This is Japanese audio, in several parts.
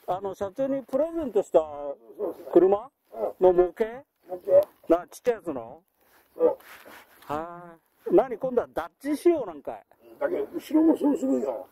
社長にプレゼントした車の模型ちっちゃいやつのはい。何今度はダッチ仕様なんかい。 だけど後ろもそうするよ。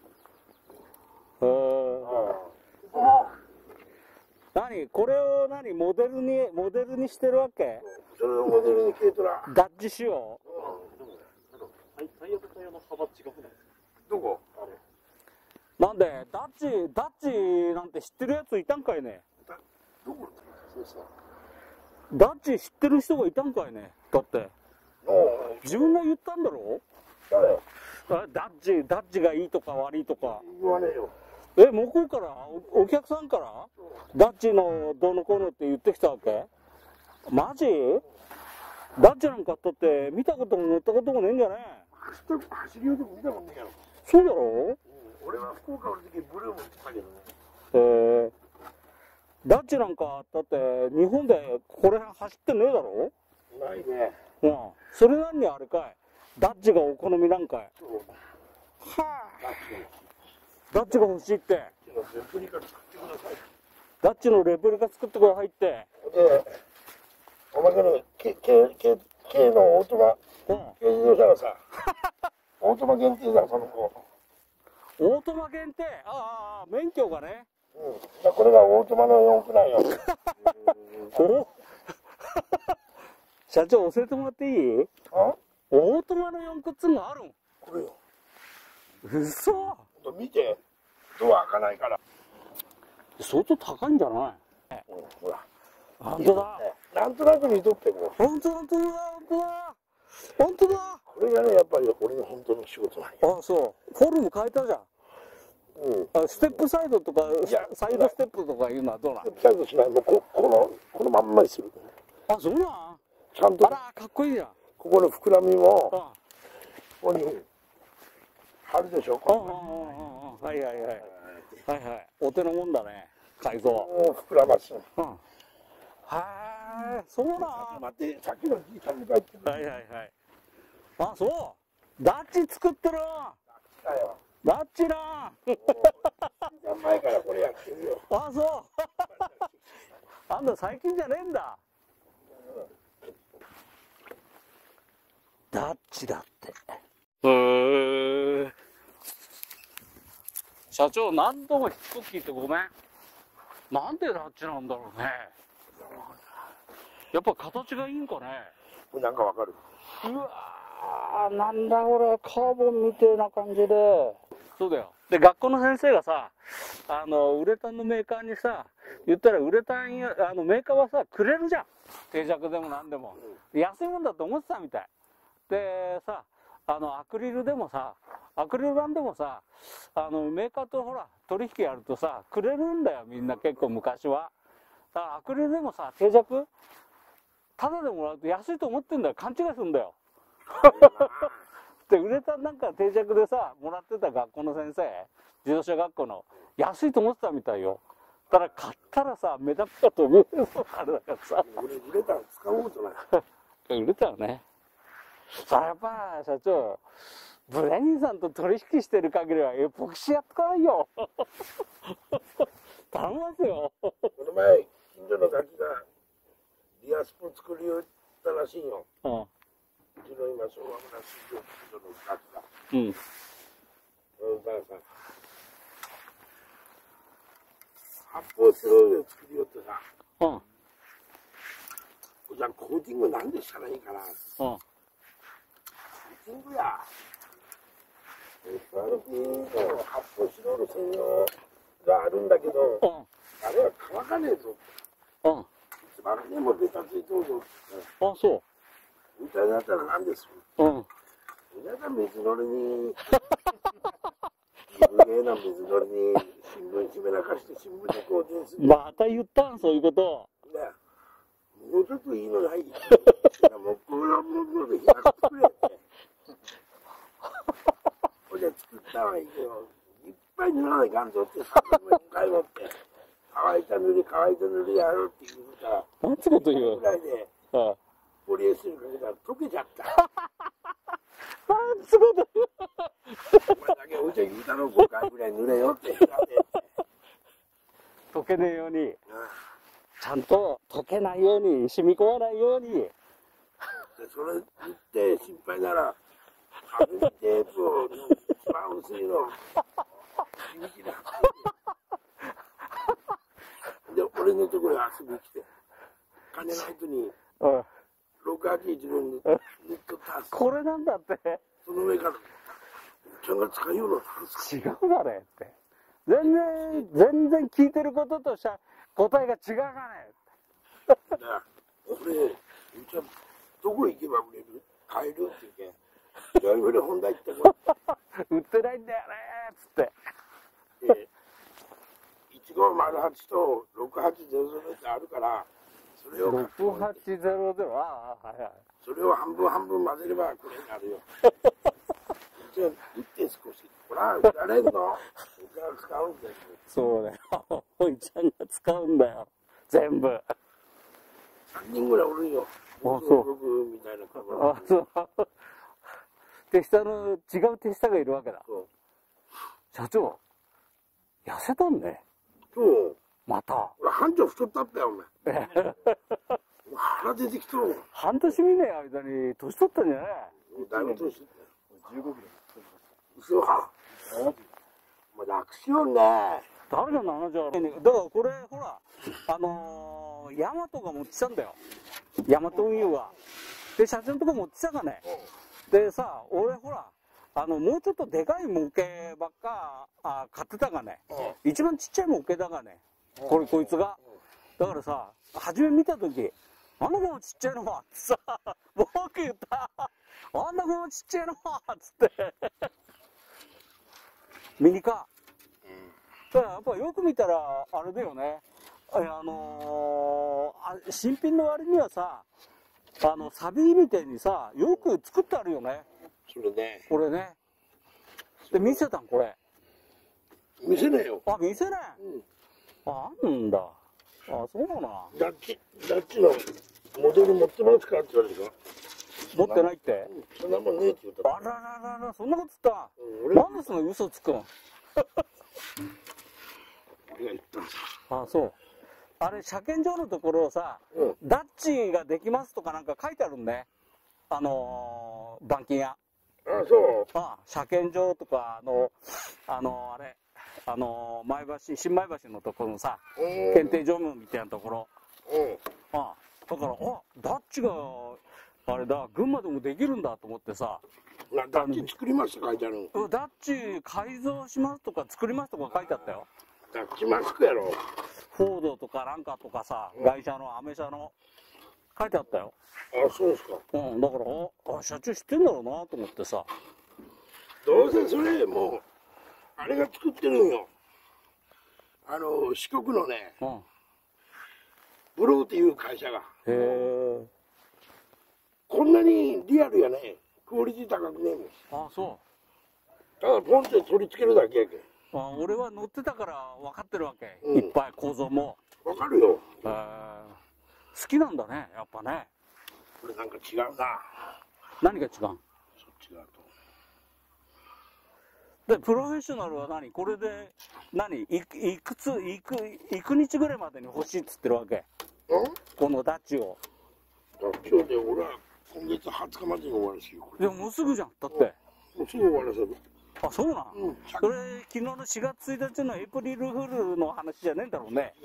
何これをモデルにしてるわけ？ それをモデルに軽トラ。 ダッチ仕様。 タイヤとタイヤの幅違くないですか？ どこ？ なんでダッチなんて知ってるやついたんかいね。 どこ？そうそう。 ダッチ知ってる人がいたんかいね。だって自分が言ったんだろ？ 誰？ ダッチがいいとか悪いとか言わねえよ。 向こうからお客さんからダッチのどうのこうのって言ってきたわけ？マジ？ダッチなんかだって見たことも乗ったこともねえんじゃねえ？ 走りようでも見たことねえやろ。 そうだろ？ 俺は福岡の時ブルーも行ってたけどね。 ダッチなんかだって日本でこれ走ってねえだろ？ ないね。 それなのにあれかい？ダッチがお好みなんかい？ そう。 はあ。ダッチが欲しいって。 レプリカ作ってください。 ダッチのレプリカ作ってくださいって。 で、おまけの軽のオートマ、軽自動車がさ、オートマ限定だ、その子。 オートマ限定？免許がね。 これがオートマの4駆なんよ。 社長教えてもらっていい？オートマの4駆っつうのがあるん？ これよ。 嘘？ 見て、ドア開かないから。 相当高いんじゃない？ ほら。 本当だ。 なんとなく見とってこう。 本当だ。 これがね、やっぱり俺の本当の仕事なんよ。 そう。フォルム変えたじゃん。ステップサイドとかサイドステップとかいうのはどうなん？ ステップサイドしない。もうこのまんまにする。 そうなん？ ちゃんと。 あら、かっこいいじゃん。 ここの膨らみも、ここにあるでしょ。 はい。お手のもんだね。改造。 膨らます。 そうなん。 待って、さっきのじいさんに帰ってくる。 そう。ダッチ作ってる。ダッチな。 前からこれやってるよ。 そう。あんた最近じゃねえんだ。ダッチだって。社長、何度もしつこく聞いてごめん。なんでダッチなんだろうね。やっぱ形がいいんかね。 これなんかわかる？ うわー、なんだこれ、カーボンみてえな感じで。そうだよ。で、学校の先生がさ、ウレタンのメーカーにさ、言ったらウレタンメーカーはさ、くれるじゃん。定着でもなんでも。安いもんだと思ってたみたい。でさ、アクリル板でもさ、メーカーとほら、取引やるとさ、くれるんだよ、みんな結構昔は。だからアクリルでもさ、定着タダでもらうと安いと思ってんだよ。勘違いするんだよ。で、ウレタンなんか定着でさ、もらってた学校の先生、自動車学校の、安いと思ってたみたいよ。ただ買ったらさ、目玉が飛ぶあれだからさ。 俺、ウレタン使おうとない。 売れたよね。それやっぱ社長、ブレニーさんと取引してる限りはエポキシやっとかないよ。頼みますよ。 この前、近所のガキがリアスポ作りよったらしいよ。うちの今、昭和村市場近所のガキが。だからさ、発泡スチロールで作りよってさ、じゃあコーティングなんでしたらいいかな。コーティングや。FRP の発泡スチロール専用があるんだけど、あれは乾かねえぞ。いつまでもベタついとるぞ。 そう。 みたいになったら何ですよ。皆さん水のりに、有名な水のりに新聞締めなかして新聞でコーティングする。 また言ったん、そういうこと。 もうちょっといいのない。もうこの部分で開くくれって。これで作ったはいいけど、いっぱい塗らないかんぞって3回持って、乾いた塗りやるって言うから、 なんつうこと言う。 ぐらいで、ポリエステルかけたら溶けちゃった。 なんつうこと言う。 お前だけお茶言うたろ、5回ぐらい塗れよって。溶溶けねえように、ちゃんと溶けないように、染み込まないように。 でそれ言って心配なら、アルミテープを一番薄いの、響きで貼ってで、俺のところに遊びに来て、金ない人に、 うん。 681の塗っとったこれなんだって。 その上から、ちゃんが使いようの違うがねって。全然聞いてることとした答えが違うがねだからこれ、うちはどこ行けば売れる買えるって言うけん。じゃあ、これ本題行ってこ売ってないんだよねーっつって。 で、1508と6800ってあるから、それを 6800、はいはい。 それを半分混ぜればこれになるよ。じゃあ、売って少し。ほら、売られんの僕が使うんだよ。 そうだよ。おいちゃんが使うんだよ。全部。 3人ぐらいおるんよ。 あそう僕みたいな顔。 あ、そう。手下の、違う手下がいるわけだ。 そう社長、痩せたんね。 そう。 また。 俺、班長太ったったよ、お前。腹出てきとるもん。 半年見ねえ間に年取ったんじゃない？ だいぶ年取ったよ。 15キロ。 嘘か。もう楽しようね。 誰が70ある？だからこれ、ほら、ヤマトが持ってきたんだよ。ヤマト運輸が。で、社長のとこ持ってきたかね。でさ、俺ほら、もうちょっとでかい模型ばっか買ってたがね。一番ちっちゃい模型だがね。こいつが。だからさ、初め見たとき、あんなこのちっちゃいのはってさ、僕言った。あんなこのちっちゃいのはつって。ミニカー。だからやっぱよく見たら、あれだよね。新品の割にはさ、サビみたいにさ、よく作ってあるよね。 それね。 これね。で、見せたんこれ。 見せねえよ。 あ、見せない。あんだ。あ、そうな。 ダッチのモデル持ってますかって言われるか持ってないって。 そんなもんねえって言ったあらららら、そんなこと言った。 俺なんでその嘘つくん。 俺が言ったんですあ、そう。あれ、車検場のところをさ、ダッチができますとかなんか書いてあるんね。板金屋。 あ、そう車検場とか、新米橋のところのさ、検定場務みたいなところ。だから、ダッチが、あれだ、群馬でもできるんだと思ってさ。 ダッチ作ります書いてある。 ダッチ改造しますとか作りますとか書いてあったよ。 ダッチマスクやろ。 フォードとかなんかとかさ、外車のアメ車の、書いてあったよ。 あ、そうですか。 だから、社長知ってんだろうなと思ってさ。 どうせそれ、もう、あれが作ってるんよ。四国のね、ブローっていう会社が。 へえ。 こんなにリアルやね。クオリティ高くねえもん。 あ、そただポンって取り付けるだけやけん。 う。俺は乗ってたから分かってるわけ。いっぱい構造も。 わかるよ。 好きなんだね、やっぱね。 これなんか違うな。 何が違う？ そっちだと。 で、プロフェッショナルは何？これで、いく日ぐらいまでに欲しいっつってるわけ。このダッチを。 今日で俺は今月20日までに終わらせよ。 でももうすぐじゃん、だって。 もうすぐ終わらせる。 あ、そうなん。それ、昨日の4月1日のエイプリルフールの話じゃねえんだろうね。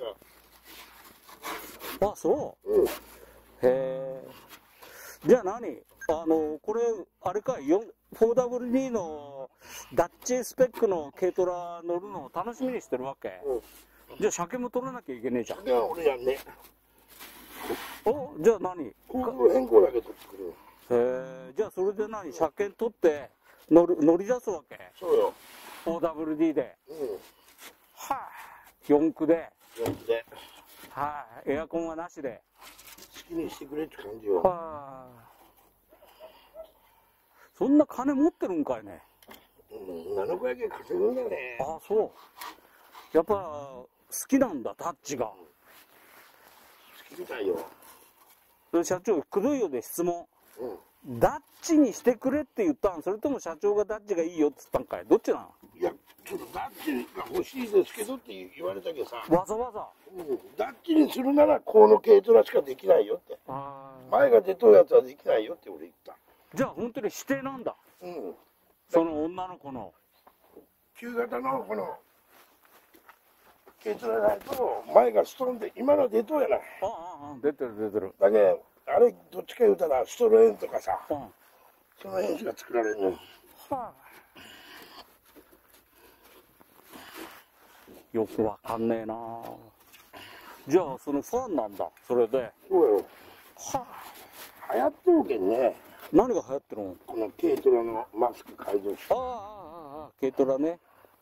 あ、そう。へえ。じゃあ何？これ、あれか、4WD のダッチスペックの軽トラ乗るのを楽しみにしてるわけ。じゃあ車検も取らなきゃいけねえじゃん。 じゃあ俺やんね。 じゃあ何？ 航空変更だけ取ってくるよ。 じゃあそれで車検取って乗り出すわけ？ そうよ。 4WD で。はぁ、4駆で。 4駆で。 はい、エアコンはなしで。 好きにしてくれって感じよ。 はあ。そんな金持ってるんかいね。 7個やけ稼ぐんだね。 あ、そう。やっぱ好きなんだ、ダッチが。 好きみたいよ。 社長、くどいようで質問。ダッチにしてくれって言ったん？それとも社長がダッチがいいよって言ったんかい？どっちなの？ いや、 そのダッチが欲しいですけどって言われたけどさ、 わざわざ、 ダッチにするならこの軽トラしかできないよって。前が出とるやつはできないよって俺言った。 じゃあ本当に指定なんだ。 うん。 その女の子の。 旧型のこの軽トラないと前がストロンで今の出とうやない。 出てる出てる。 だけどあれどっちか言うたらストロエンとかさ、その辺しか作られるの。 よくわかんねえな。じゃあそのファンなんだ、それで。 そうよ。流行ってるけんね。 何が流行ってるの？ この軽トラのマスク改造して。 軽トラね。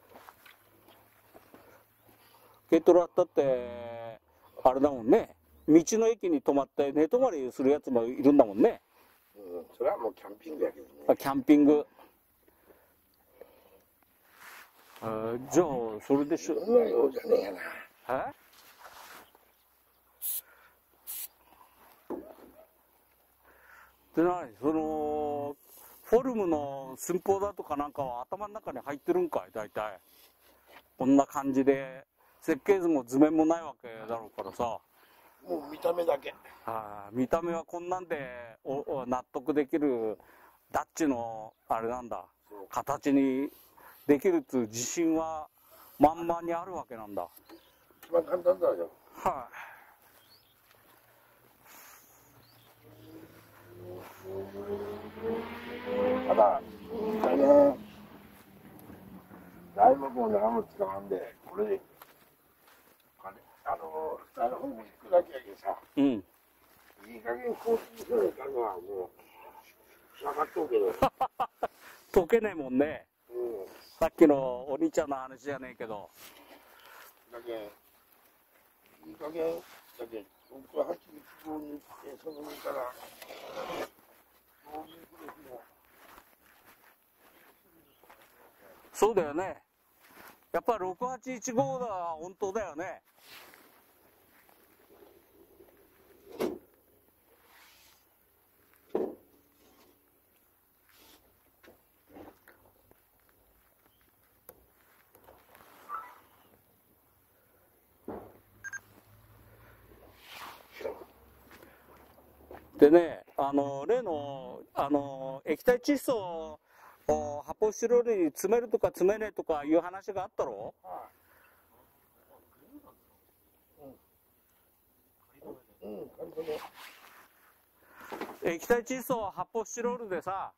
軽トラだってあれだもんね。道の駅に止まって寝泊まりするやつもいるんだもんね。 それはもうキャンピングやけどね。 キャンピング。じゃあそれでしょ。 そんなようじゃねえやな。 でそのフォルムの寸法だとかなんかは頭の中に入ってるんかい、大体。こんな感じで設計図も図面もないわけだろうからさ。 もう見た目だけ。 見た目はこんなんで納得できるダッチのあれなんだ、形にできるっていう自信は満々にあるわけなんだ。 一番簡単だよ。ただね、材木を何も使わんで、これで下の方に行くだけやけどさ、いい加減コーティングするのはもう下がっとうけど溶けねえもんね。さっきのお兄ちゃんの話じゃねえけど。 だけいい加減だけ6、8号に行ってその上からそうだよね。やっぱ6815だ、本当だよね。でね、例の液体窒素を発泡スチロールに詰めるとか詰めねえとかいう話があったろ。液体窒素を発泡スチロールでさ、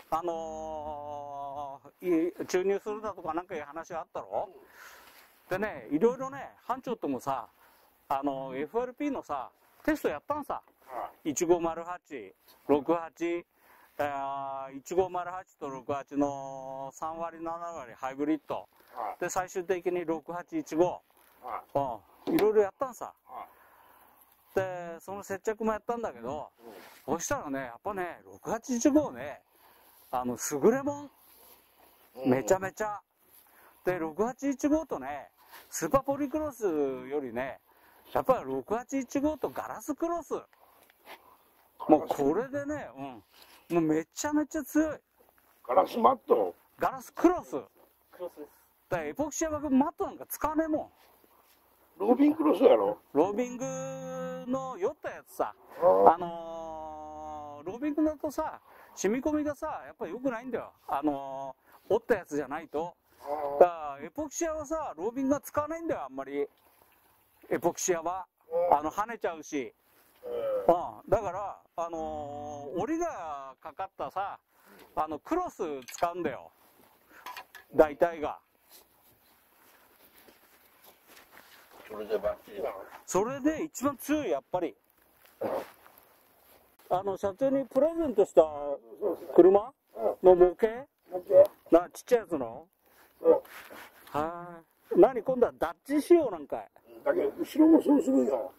注入するだとかなんかいう話があったろ。でね、いろいろね、班長ともさ、FRP のさテストやったんさ。1508、68、1508と68の3割、7割ハイブリッド。で、最終的に6815。いろいろやったんさ。で、その接着もやったんだけど、そしたらね、やっぱね、6815ね、優れもん。めちゃめちゃ。で、6815とね、スーパーポリクロスよりね、やっぱり6815とガラスクロス。もうこれでね、もうめちゃめちゃ強い。 ガラスマット、 ガラスクロス。 クロスです。 だからエポキシアはマットなんか使わねえもん。 ロービンクロスやろ。 ロービングの酔ったやつさ、ロービングだとさ、染み込みがさ、やっぱり良くないんだよ。折ったやつじゃないと。だからエポキシアはさ、ロービングが使わないんだよ、あんまり。エポキシアは。跳ねちゃうし。だから、折りがかかったさ、クロス使うんだよ。大体が。 それでバッチリなの？ それで一番強い、やっぱり。社長にプレゼントした車の模型ちっちゃいやつの何、今度はダッチ仕様なんかい。 だけど、後ろもそうするよ。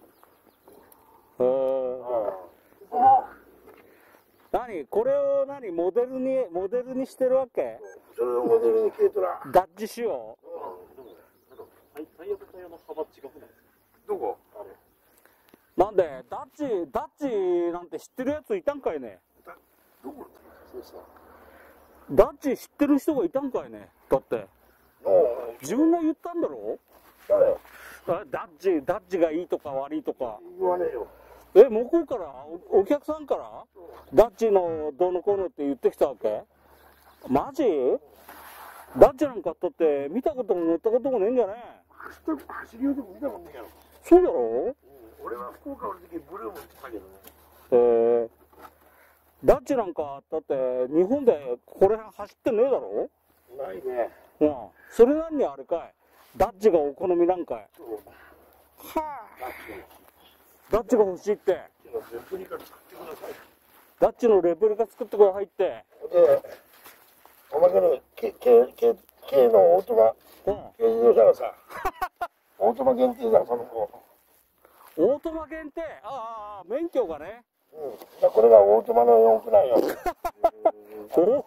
何これをモデルにしてるわけ？ それをモデルに軽トラ。 ダッチ仕様？ タイヤとタイヤの幅違くないですか？ どこ？ なんでダッチなんて知ってるやついたんかいね。 どこ？そうそう。 ダッチ知ってる人がいたんかいね。だって。 自分が言ったんだろ？ 誰よ。 ダッチがいいとか悪いとか。 言わねえよ。 向こうからお客さんからダッチのどうのこうのって言ってきたわけ？マジ？ダッチなんかだって見たことも乗ったこともねえんじゃねえ？ 走りようとも見たことねえやろ。 そうだろ？ 俺は福岡の時ブルーも行ってたけどね。 ダッチなんかだって日本でこれ走ってねえだろ？ ないね。 うん。それなのにあれかい。ダッチがお好みなんかい。 そう。 はあ。ダッチが欲しいって。 レプリカ作ってください。 ダッチのレプリカ作ってくださいって。 で、おまけの軽のオートマ、軽自動車がさ、オートマ限定だ、その子。 オートマ限定？ああ、免許がね。 うん。これがオートマの4区なんよ。 お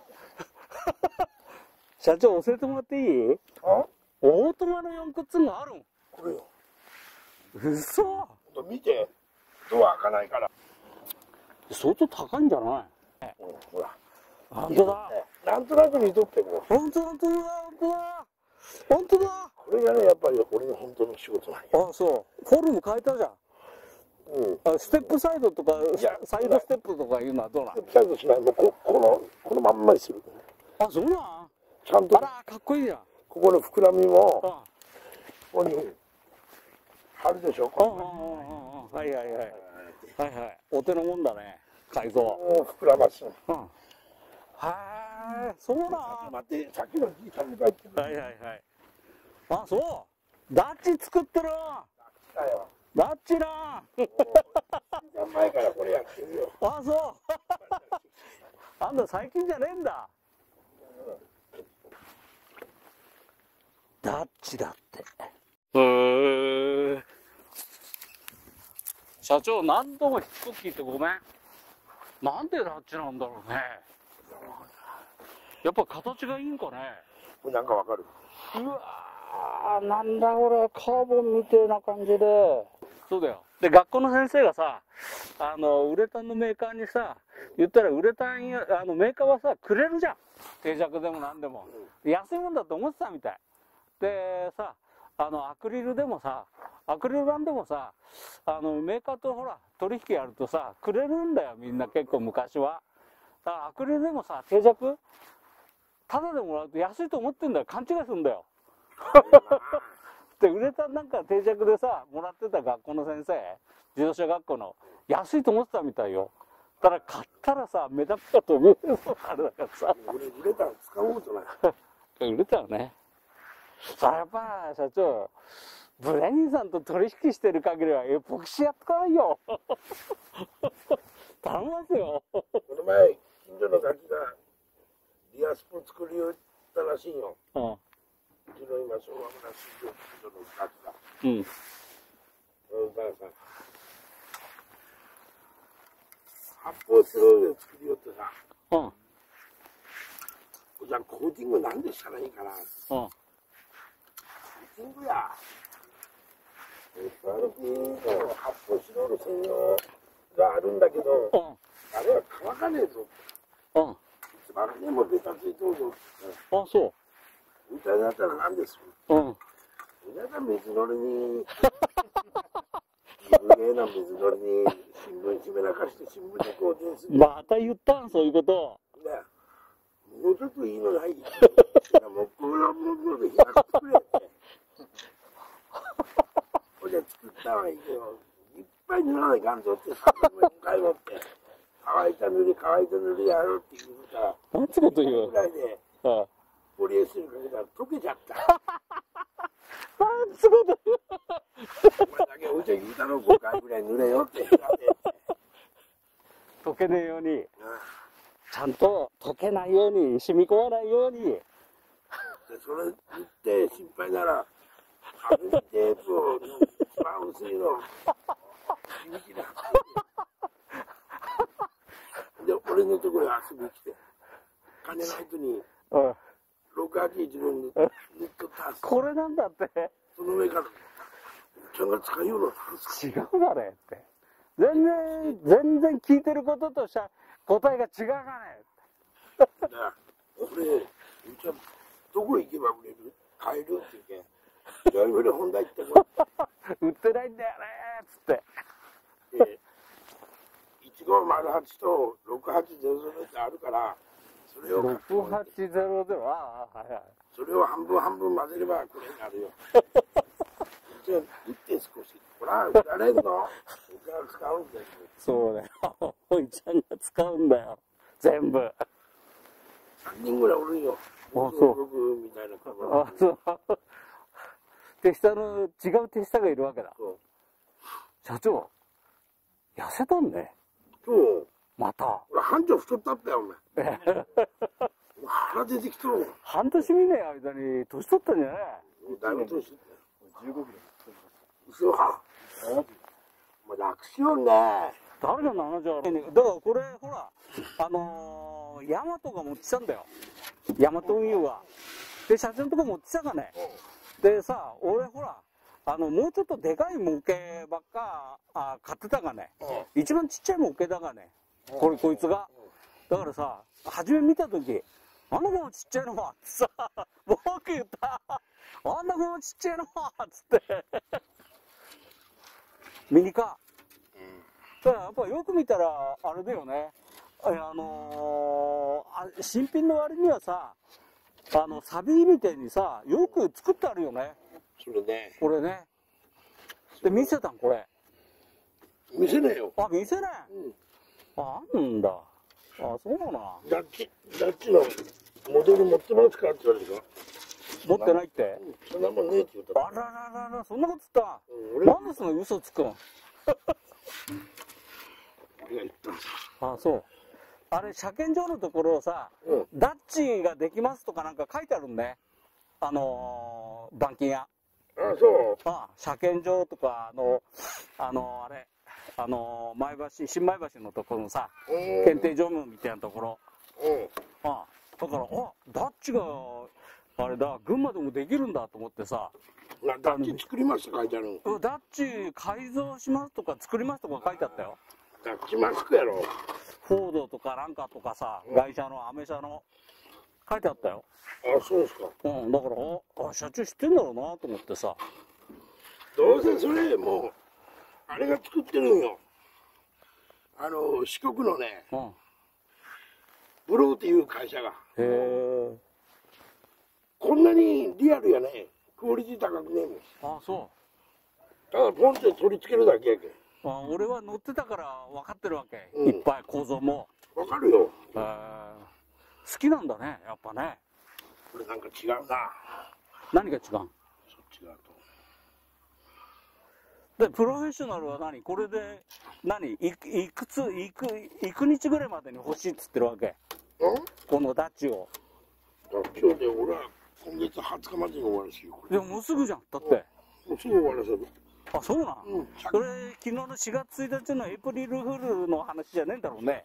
社長教えてもらっていい？オートマの4区っつうのあるん？ これよ。 嘘？ 見て。ドア開かないから。 相当高いんじゃない？ ほら。 本当だ。 なんとなく見とっても。 本当だ。本当だ。 これがね、やっぱり俺の本当の仕事なんよ。 あ、そう。フォルム変えたじゃん。うん。ステップサイドとか、サイドステップとかいうのはどうなん？ ステップサイドしない。もうこのまんまにする。 あ、そうなん？ ちゃんと。 あら、かっこいいじゃん。 ここの膨らみも、ここに貼るでしょ。 はい。お手のもんだね。改造。 膨らます。 はい、そうだ。 待って、さっきのじいさんに書いてる。 はい。あ、そう。ダッチ作ってる。ダッチな。 前からこれやってるよ。 あ、そう。あんた最近じゃねえんだ。ダッチだって。社長、何度もしつこく聞いてごめん。なんでダッチなんだろうね。やっぱ形がいいんかね。 これなんかわかる？ うわー、なんだこれ、カーボンみてえな感じで。そうだよ。で、学校の先生がさ、ウレタンのメーカーにさ、言ったらウレタンメーカーはさ、くれるじゃん。定着でもなんでも。安いもんだと思ってたみたい。でさ、アクリルでもさ、アクリル板でもさ、メーカーとほら、取引やるとさ、くれるんだよ、みんな結構昔は。だからアクリルでもさ、定着ただでもらうと安いと思ってんだよ。勘違いするんだよ。で、ウレタンなんか定着でさ、もらってた学校の先生、自動車学校の、安いと思ってたみたいよ。ただ買ったらさ、目玉かと思うあれだからさ。 俺、ウレタン使おうとない。 ウレタンね。それやっぱ、社長、ブレニーさんと取引してる限りはエポキシやってかないよ。頼みますよ。 この前、近所のガキが、リアスプ作りよったらしいよ。うちの今、昭和村市場近所のガキが。だからさ、発泡スチロールで作りよってさ、じゃあコーティングなんでしたらいいかな。コーティングや。SRP の発泡スチロール専用があるんだけど、あれは乾かねえぞ。いつまでにもベタついてるぞ。 あ、そう。 みたいになったら何ですよ。皆さん水乗りに、有名な水乗りに新聞締めなかして新聞にこう電子また言ったん、そういうこと。 ね、もうちょっといいのない。もうこのもので開くくれって。これで作ったはいいけど、いっぱい塗らないかんぞって3回持って、乾いた塗りやるって言うから、 なんつうこと言う。 ぐらいで、ポリエステルかけたら溶けちゃった。 なんつうこと言う。 お前だけお茶言うたろ、5回ぐらい塗れよって。 溶けねえように、ちゃんと溶けないように、染み込まないように。 それ言って心配なら、アルミテープを一番薄いの、指で貼ってで、俺のところに遊びに来て、金の人に、681の塗っとったこれなんだって。 その上から、ちゃんが使いようの違うだねって。全然聞いてることとした答えが違うがね。 これ、うちはどこ行けば売れる？ 買えるって言うけん。じゃあ、俺本題行ってこ売ってないんだよねーっつって。 い。1508と6800ってあるから、それを 6800、はいはい。 それを半分混ぜればこれになるよ。じゃあ、売って少し。ほら、売られんの？おから使うんだよ。 そうだよ。おいちゃんが使うんだよ。全部。 3人ぐらいおるんよ。 あ、そう。 僕みたいな顔。 あ、そう。手下の、違う手下がいるわけだ。 そう。 社長、痩せたんね。 そう。 また。 俺、半丁太ったったよ、お前。腹出てきとる。 半年見ない間に年取ったんじゃない？ だいぶ年取ったよ。 15キロ。 嘘か。もう楽しようね。 誰が70ある？だからこれ、ほら、ヤマトが持ってきたんだよ。ヤマト運輸が。で、社長のとこ持ってきたかね。でさ、俺ほら、もうちょっとでかい模型ばっか買ってたがね。一番ちっちゃい模型だがね。こいつが。だからさ、初め見たとき、あんなこのちっちゃいのはってさ、僕言った。あんなこのちっちゃいのはつって。ミニカー。だからやっぱよく見たら、あれだよね。新品の割にはさ、サビみたいにさ、よく作ってあるよね。 それね。 これね。で、見せたんこれ。 見せねえよ。 あ、見せない。あんだ。あ、そうな。 ダッチのモデル持ってますかって言われるか。 持ってないって。 そんなもんねえって言ったら。 あらららら、そんなこと言った。なんでその嘘つくん。 俺が言ったんさ。 あ、そう。あれ、車検場のところをさ、ダッチができますとかなんか書いてあるんね。板金屋。 あ、そう。 車検場とか、あれ、新米橋のところのさ、検定場務みたいなところ。だから、ダッチが、あれだ、群馬でもできるんだと思ってさ。 ダッチ作りますって書いてある。 ダッチ改造しますとか作りますとか書いてあったよ。 ダッチマスクやろ。 フォードとかなんかとかさ、外車のアメ車の、書いてあったよ。 あ、そうですか。 だから、社長知ってんだろうなと思ってさ。 どうせそれ、もう、あれが作ってるんよ。四国のね、ブローっていう会社が。 へえ。 こんなにリアルやね。クオリティ高くねえもん。 あ、そう。 ただポンって取り付けるだけやけん。 俺は乗ってたから分かってるわけ。いっぱい構造も。 わかるよ。 好きなんだね、やっぱね。 これなんか違うな。 何が違う？ そっちだと。で、プロフェッショナルは何？これで、幾日ぐらいまでに欲しいっつってるわけ。このダッチを。 今日で俺は今月20日までに終わるしよ。 でももうすぐじゃん。だって。 もうすぐ終わらせる。 あ、そうなん？それ、昨日の4月1日のエイプリルフールの話じゃねえんだろうね。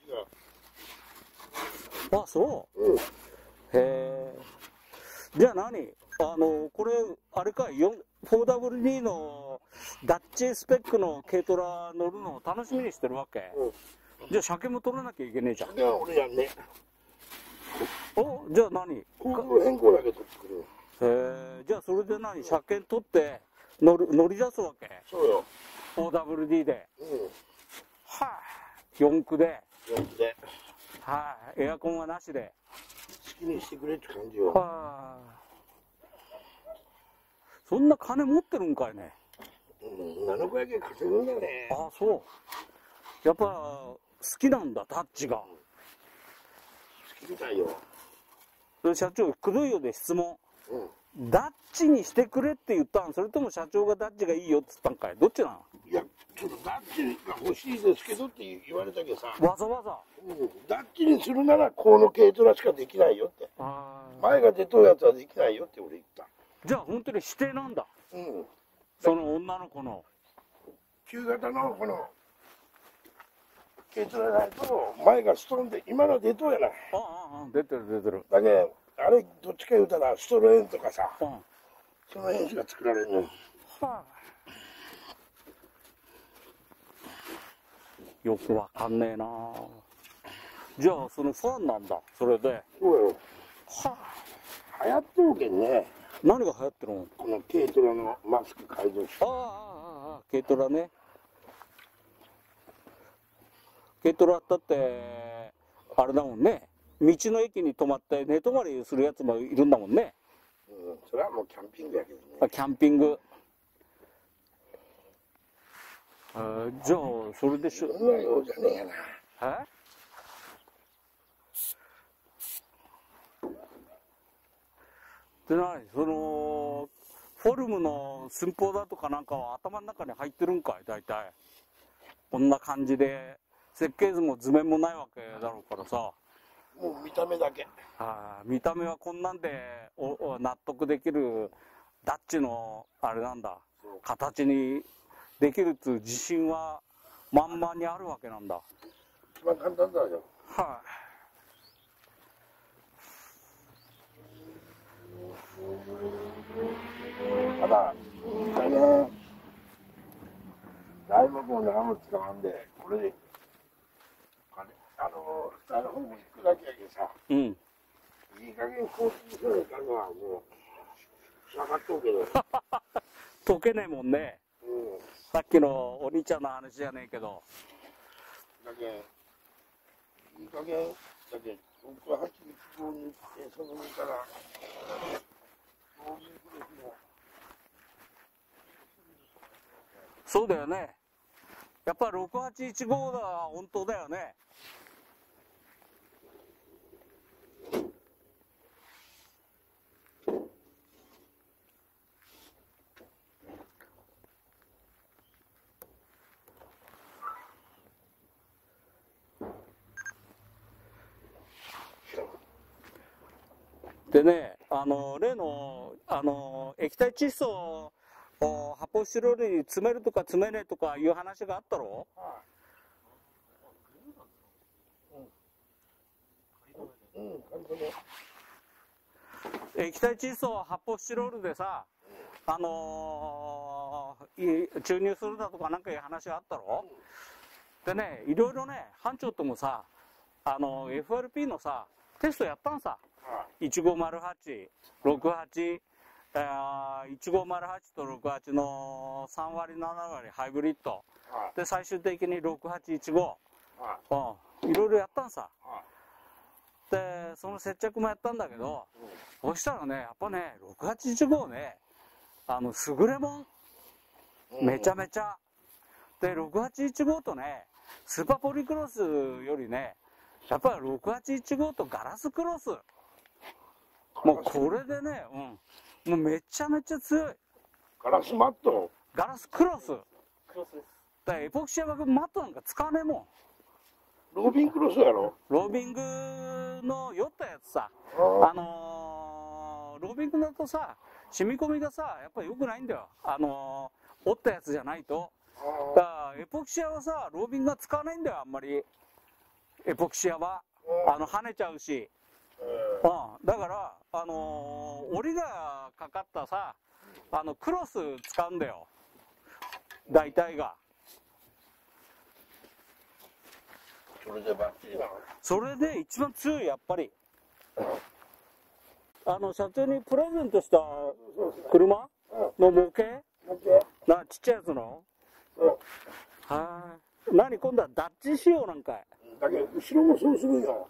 あ、そう。へえ。じゃあ何？これ、あれか、4WD のダッチスペックの軽トラ乗るのを楽しみにしてるわけ。じゃあ車検も取らなきゃいけねえじゃん。 じゃあ俺やんね。 じゃあ何？ 航空変更だけ取ってくる。 じゃあそれで何？車検取って乗り出すわけ？ そうよ。 4WD で。はぁ、4駆で。 4駆で。 はい、エアコンはなしで。 好きにしてくれって感じよ。 はあ。そんな金持ってるんかいね。 7個やけ稼ぐんだね。 あ、そう。やっぱ好きなんだ、タッチが。 好きみたいよ。 それ社長、くどいようで質問。ダッチにしてくれって言ったん？それとも社長がダッチがいいよって言ったんかい？どっちなの？ いや、ちょっとダッチが欲しいですけどって言われたけどさ。 わざわざ。 ダッチにするならこの軽トラしかできないよって。前が出とうやつはできないよって俺言った。 じゃあ本当に指定なんだ。その女の子の。 旧型のこの軽トラないと前がストロンで今のは出とうやな。 出てる出てる。 だけどあれどっちか言うたらストロエンとかさ、その辺しか作られんの。 よくわかんねえな。じゃあそのファンなんだ、それで。 そうよ。流行っとるけんね。 何が流行ってるの？ この軽トラのマスク改造して。 軽トラね。軽トラだって、あれだもんね。道の駅に泊まって寝泊まりするやつもいるんだもんね。 それはもうキャンピングやけどね。 キャンピング。じゃあ、それでしょ。 そんなようじゃねえやな。 で、その、フォルムの寸法だとかなんかは頭の中に入ってるんかい、大体。こんな感じで、設計図も図面もないわけだろうからさ。 もう見た目だけ。 見た目はこんなんで納得できるダッチのあれなんだ、形にできるっていう自信は満々にあるわけなんだ。 一番簡単だよ。ただ、材木も長持ち使わんで、これで、スタイルホーム行くだけやけどさ、いい加減交通するかのはもう、下がっとうけど。 溶けねえもんね。さっきのお兄ちゃんの話じゃねえけど。 だけいい加減、だけ僕は8日後に行って、その上から、 そうだよね。やっぱ6815だ、本当だよね。でね、例の、液体窒素を発泡スチロールに詰めるとか詰めねえとかいう話があったろ？液体窒素を発泡スチロールでさ、注入するだとかなんかいう話があったろ？でね、いろいろね、班長ともさ、FRP のさ、テストやったんさ。1508、68、1508と68の3割、7割ハイブリッド。で、最終的に6815。いろいろやったんさ。で、その接着もやったんだけど、そしたらね、やっぱね、6815ね、優れもん。めちゃめちゃ。で、6815とね、スーパーポリクロスよりね、やっぱり6815とガラスクロス。もうこれでね、もうめちゃめちゃ強い。 ガラスマット？ ガラスクロス。 クロスです。 だからエポキシア枠マットなんか使わねえもん。 ロービンクロスやろ？ ロービングの酔ったやつさ。ロービングだとさ、染み込みがさ、やっぱり良くないんだよ。折ったやつじゃないと。だからエポキシアはさ、ロービングが使わないんだよ、あんまり。エポキシアは。跳ねちゃうし。だから、折りがかかったさ、クロス使うんだよ。大体が。 それでバッチリなの？ それで一番強い、やっぱり。社長にプレゼントした車の模型ちっちゃいやつの何、今度はダッチ仕様なんかい。 だけど、後ろもそうするよ。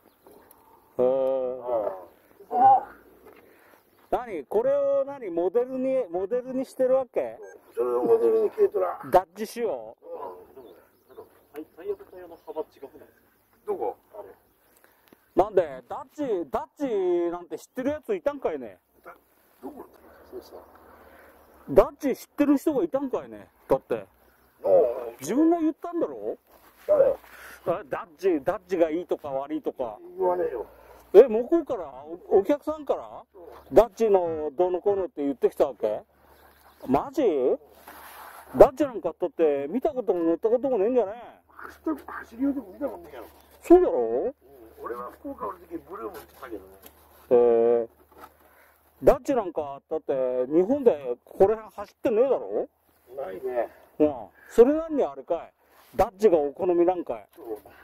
何これをモデルにしてるわけ？ それをモデルに軽トラ。 ダッチ仕様？ タイヤとタイヤの幅違くないですか？ どこ？ なんでダッチなんて知ってるやついたんかいね？ どこ？そうそう。 ダッチ知ってる人がいたんかいね？だって自分が言ったんだろ？ 誰？ ダッチがいいとか悪いとか言わねえよ。 向こうからお客さんからダッチのどうのこうのって言ってきたわけ？マジ？ダッチなんかだって見たことも乗ったこともねえんじゃねえ？ 走りようとこ見たことねえやろ。 そうだろ？ 俺は福岡の時ブルーも来たけどね。 ダッチなんかだって日本でここら辺走ってねえだろ？ ないね。 それなのにあれかい、ダッチがお好みなんかい。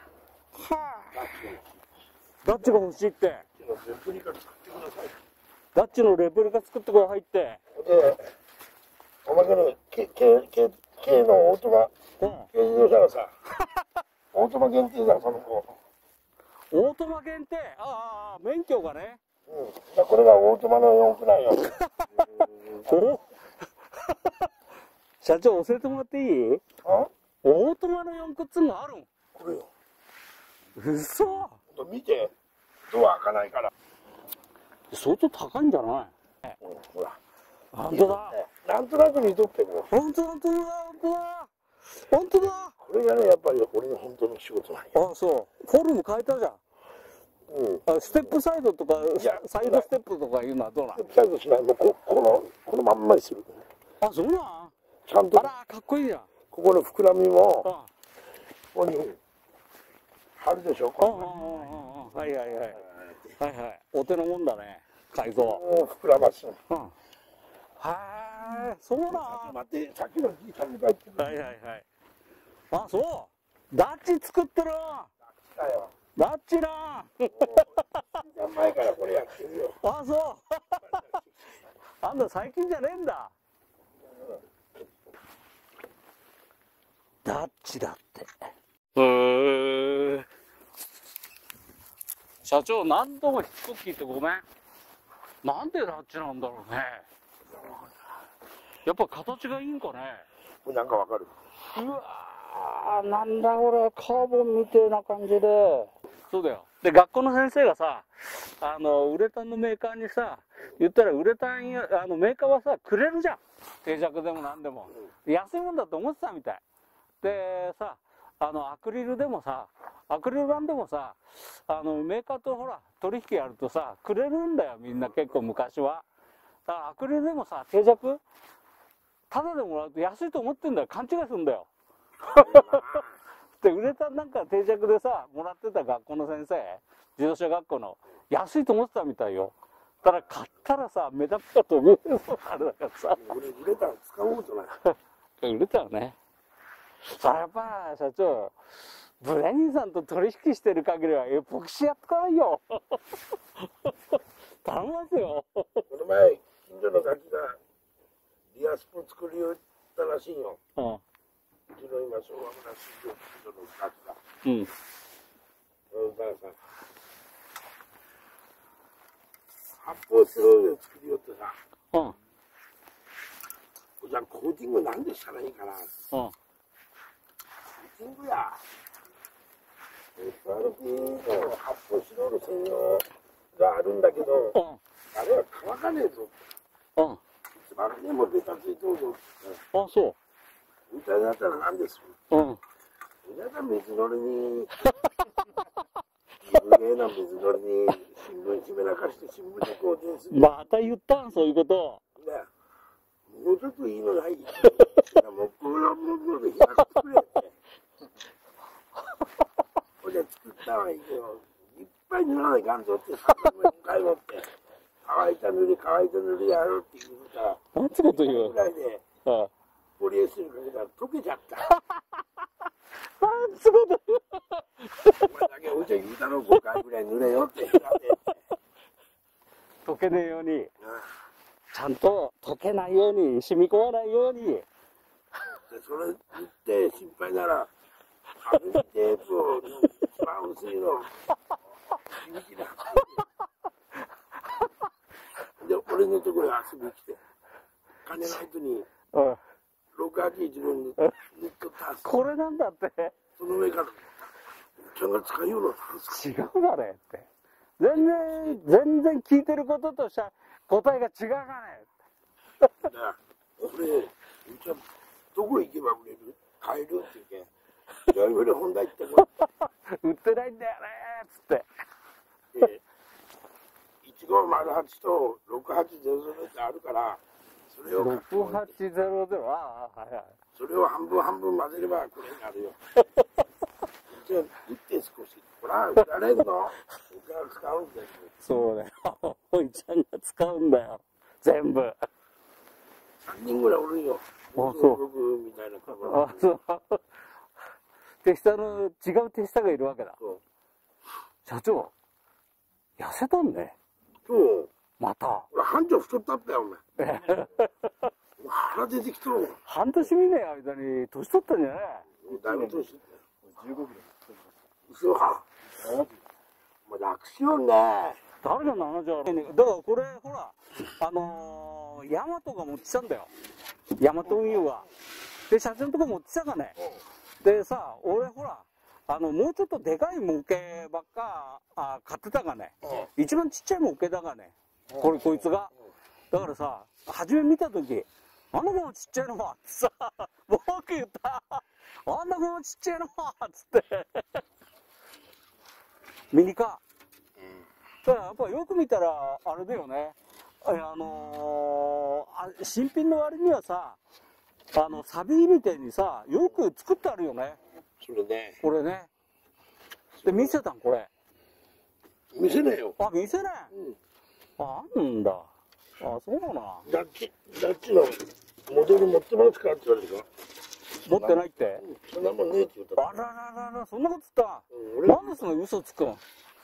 ダッチが欲しいって。 レプリカ作ってください。 ダッチのレプリカ作ってこれ入って。 で、おまけに、K のオートマ、軽自動車がさ、オートマ限定だよ、その子。 オートマ限定、ああ、免許がね。 うん。これがオートマの4区なんよ。 お社長、教えてもらっていい？オートマの4区っつうのあるん？ これよ。 嘘？ 見て、ドア開かないから。 相当高いんじゃない？ ほら。 本当だ。 なんとなく見とっても。 本当だ、本当だ、本当だ。 これがね、やっぱり俺の本当の仕事なんよ。 あ、そう。フォルム変えたじゃん。うん。ステップサイドとか、サイドステップとかいうのはどうなん？ ステップサイドしない。もうこのまんまにする。 あ、そうなん？ ちゃんと。 あら、かっこいいじゃん。 ここの膨らみも、ここに貼るでしょ。 はいはいはい。はいはい。お手のもんだね。改造。 もう膨らます。 はい、そうだ。 待って、さっきのじいさんに書いてる。 はいはいはい。あ、そう。ダッチ作ってる。ダッチだ。 前からこれやってるよ。 あ、そう。あんた最近じゃねえんだ。ダッチだって。社長、何度もしつこく聞いてごめん。なんでダッチなんだろうね。やっぱ形がいいんかね。 これなんかわかる？ うわー、なんだこれ、カーボンみてえな感じで。そうだよ。で、学校の先生がさ、ウレタンのメーカーにさ、言ったらウレタンや、メーカーはさ、くれるじゃん。定着でもなんでも。安いもんだと思ってたみたい。で、さ、アクリルでもさ、アクリル板でもさ、メーカーとほら、取引やるとさ、くれるんだよ、みんな結構昔は。だからアクリルでもさ、定着タダでもらうと安いと思ってんだよ。勘違いするんだよ。で、ウレタンなんか定着でさ、もらってた学校の先生、自動車学校の、安いと思ってたみたいよ。だから買ったらさ、目立ったと思うあれだからさ。 俺、ウレタン使おうとない。 ウレタンね。それやっぱ、社長、ブレニーさんと取引してる限りはエポキシやっとかないよ。頼みますよ。 この前、近所のガキが、リアスポ作りをったらしいよ。うちの今、昭和村近所のガキが。だからさ、発泡スチロールで作りよってさ、じゃあコーティングなんでしたらいいかな。コーティングや。FRP の発泡スチロール専用があるんだけど、あれは乾かねえぞ。いつまでにもベタついとるぞって。 あ、そう。 みたいだったら何ですよ。皆さん水のりに、有名な水のりに新聞締めなかして新聞でコーティングする。 また言ったん、そういうこと。 もうちょっといいのない。もうこれはもうで開くくれって。これ作ったはいいけど、いっぱい塗らないかんぞって、3回持って、乾いた塗りやるって言うから、 なんつこと言う。 ぐらいで、ポリエステルかけたら溶けちゃった。 なんつこと言う。 お前だけおいちゃ言うたろ、5回ぐらい塗れよって。 溶けねえように、ちゃんと溶けないように、染み込まないように。 それ塗って心配なら、アルミテープを一番薄いの、響きだ。で、俺のところに遊びに来て、金ない人に、681の塗っとった。 これなんだって。 その上から、ちゃんが使いようの違うがねって。全然聞いてることとした答えが違うがねって。これ、うちはどこ行けば売れる？買えるって言うけん。じゃあ、俺本題行ってこい。売ってないんだよねーっつって。 1508と6800ってあるから、それを 6800、はいはい。 それを半分混ぜればこれになるよ。じゃあ、打って少し。ほら、売られんの？お茶使うんだよ。 そうだよ。おいちゃんが使うんだよ。全部。 3人ぐらいおるよ。 あ、そう。 みたいな顔。 あ、そう。手下の、違う手下がいるわけだ。社長、痩せたんね。 そう。 また。 俺、半丁太ったったよ、お前。腹出てきとるもん。 半年見ねえ間に年取ったんじゃない？ だいぶ年取ったよ。 15キロ。 嘘。もう楽しよんね。 誰が70ある？だからこれ、ほら、ヤマトが持ってきたんだよ。ヤマト運輸が。で、社長のとこ持ってきたかね。でさ、俺ほら、もうちょっとでかい模型ばっか買ってたがね。一番ちっちゃい模型だがね。こいつが。だからさ、初め見たとき、あんな子もちっちゃいのはってさ、僕言った。あんな子もちっちゃいのはつって。ミニカー。だからやっぱよく見たら、あれだよね。新品の割にはさ、サビみたいにさ、よく作ってあるよね。 それね。 これね。で、見せたんこれ。 見せねえよ。 あ、見せない。あんだ。あ、そうな。 ダッチのモデル持ってますかって言われるか持ってないって。 そんなもんねえって言ったら。 あらららら、そんなこと言った。 俺なんでその嘘つくん。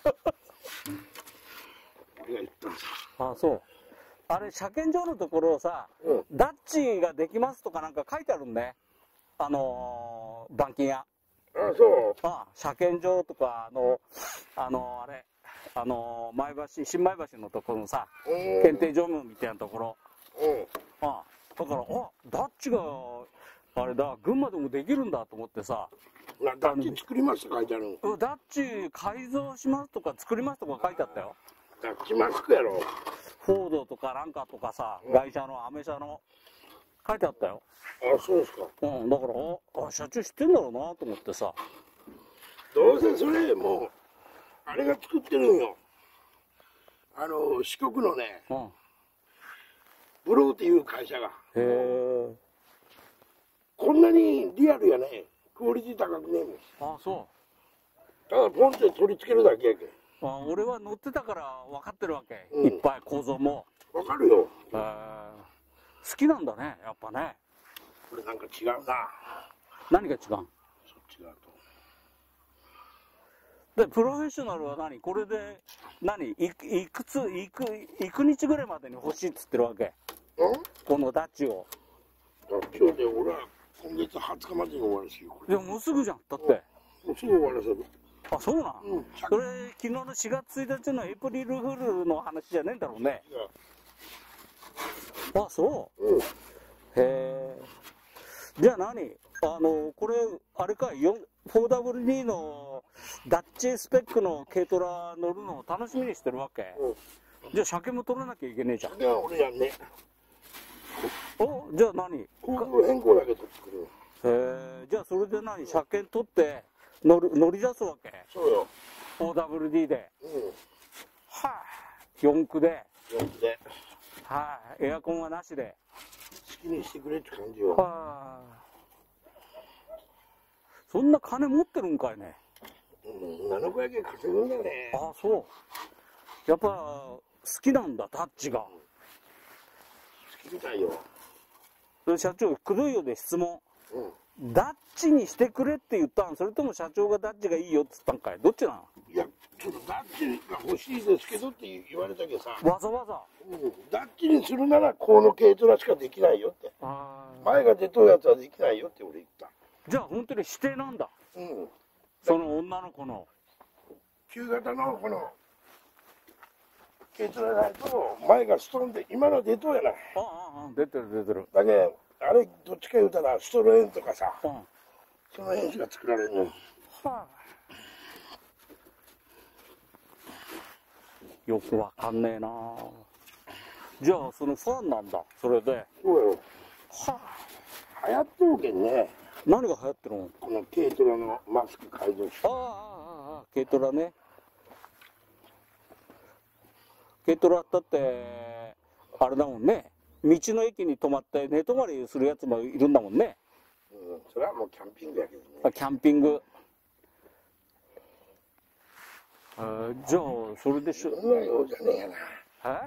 俺が言ったんさ。 あ、そう。あれ、車検場のところをさ、ダッチができますとかなんか書いてあるんね。板金屋。 あ、そう。 車検場とか、あれ、新前橋のところのさ、検定場務みたいなところ。だから、ダッチが、あれだ、群馬でもできるんだと思ってさ。 ダッチ作りますと書いてあるの。 ダッチ改造しますとか作りますとか書いてあったよ。 ダッチマスクやろ。 フォードとかなんかとかさ、外車のアメ車の書いてあったよ。 あ、そうですか。 だから社長知ってんだろうなと思ってさ。 どうせそれもうあれが作ってるんよ。四国のね、ブローっていう会社が。 へえ。 こんなにリアルやね。クオリティ高くねえもん。 あ、そう。 ただポンって取り付けるだけやけん。 俺は乗ってたから分かってるわけ。いっぱい構造も。 わかるよ。 好きなんだね、やっぱね。 これなんか違うな。 何が違う？ そっちだと。 で、プロフェッショナルは何？これでいく日ぐらいまでに欲しいっつってるわけ。このダッチを。 今日で俺は今月20日までに終わるしよ。 でももうすぐじゃん。だって。 もうすぐ終わらせる。 あ、そうなん。これ昨日の4月1日のエイプリルフールの話じゃねえんだろうね。あ、そう。へえ。じゃあ何？これあれか4WD のダッチスペックの軽トラ乗るのを楽しみにしてるわけ。じゃあ車検も取らなきゃいけねえじゃん。 じゃあ俺やんね。 じゃあ何？ 工具変更だけ取ってくる。 へえ。じゃあそれで何？車検取って乗り出すわけ。 そうよ。 4WD で。はあ。4駆で。はい、エアコンはなしで。 好きにしてくれって感じよ。 はあ。そんな金持ってるんかいね。 7個やけ稼ぐんだね。 あ、そう。やっぱ好きなんだ、ダッチが。好きみたいよ。 社長、くどいようで質問。ダッチにしてくれって言ったん？それとも社長がダッチがいいよって言ったんかい？どっちなの？いや、 ちょっとダッチが欲しいですけどって言われたけどさ。 わざわざ。 ダッチにするならこの軽トラしかできないよって。前が出とるやつはできないよって俺言った。 じゃあ本当に指定なんだ。その女の子の。 旧型のこの軽トラないと前がストロンで今の出とうやな。 出てる出てる。 だけどあれどっちか言うたらストロエンとかさ、その辺しか作られんの。 よくわかんねえな。じゃあそのファンなんだ、それで。 そうよ。流行ってるけんね。 何が流行ってるの？ この軽トラのマスク改造して。 軽トラね。軽トラだってあれだもんね。道の駅に止まって寝泊まりするやつもいるんだもんね。 それはもうキャンピングやけどね。 キャンピング。じゃあそれでしょ。 そんなようじゃねえやな。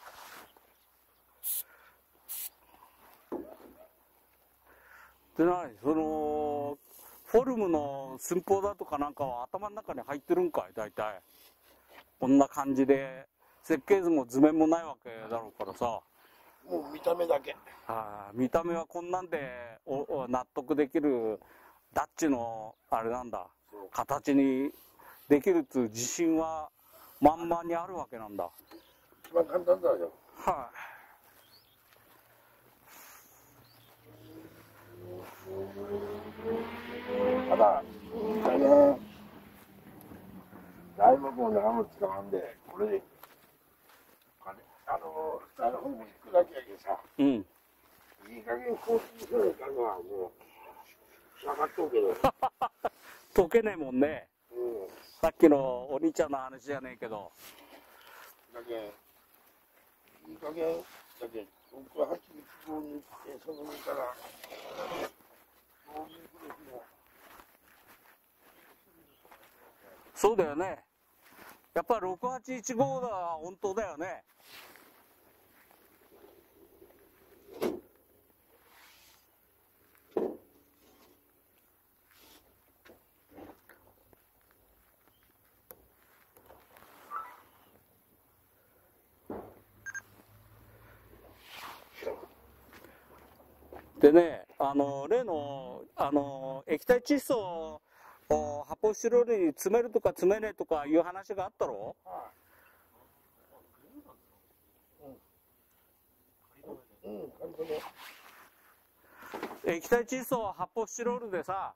で何？そのフォルムの寸法だとかなんかは頭の中に入ってるんかい？大体こんな感じで設計図も図面もないわけだろうからさ。 もう見た目だけ。 見た目はこんなんで納得できるダッチのあれなんだ、形にできるっつう自信は満々にあるわけなんだ。 一番簡単だよ。 はい、 ただ、ね、材木も長も使わんで、これで、下の方に行くだけやけどさ、 うん。 いい加減コーティングするのはもう、分かっとうけど。 溶けねえもんね。 うん。 さっきのお兄ちゃんの話じゃねえけど。 だけいい加減、だけ僕は8日後に行って、その上から、 そうだよね。やっぱ6815だ、本当だよね。でね、例の、液体窒素を発泡スチロールに詰めるとか詰めねえとかいう話があったろ？液体窒素を発泡スチロールでさ、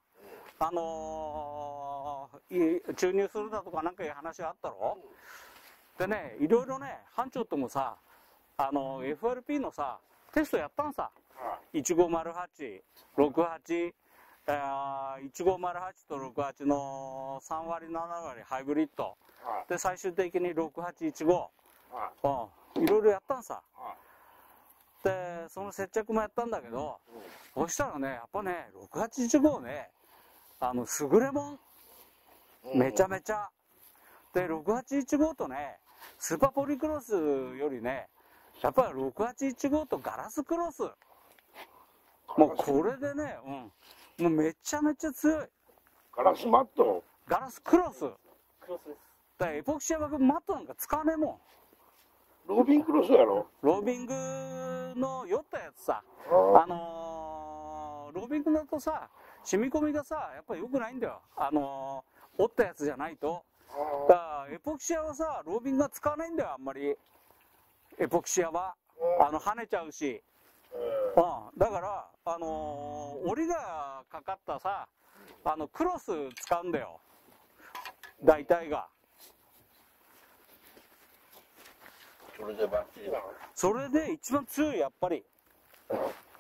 注入するだとかなんかいう話があったろ？でね、いろいろね、班長ともさ、FRP のさ、テストやったんさ。1508、68、1508と68の3割、7割ハイブリッド。で、最終的に6815。いろいろやったんさ。で、その接着もやったんだけど、そしたらね、やっぱね、6815ね、優れもん。めちゃめちゃ。で、6815とね、スーパーポリクロスよりね、やっぱり6815とガラスクロス。もうこれでね、もうめちゃめちゃ強い。 ガラスマット？ ガラスクロス。 クロスです。 だからエポキシア枠マットなんか使わねえもん。 ロービンクロスやろ？ ロービングの酔ったやつさ。ロービングだとさ、染み込みがさ、やっぱり良くないんだよ。折ったやつじゃないと。だからエポキシアはさ、ロービングが使わないんだよ、あんまり。エポキシアは。跳ねちゃうし。だから、折りがかかったさ、クロス使うんだよ。大体が。 それでバッチリなの？ それで一番強い、やっぱり。